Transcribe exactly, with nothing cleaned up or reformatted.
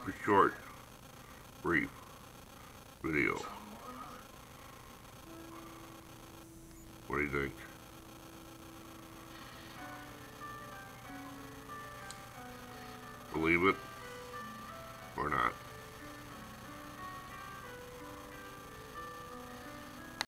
a short, brief video. What do you think? Believe it?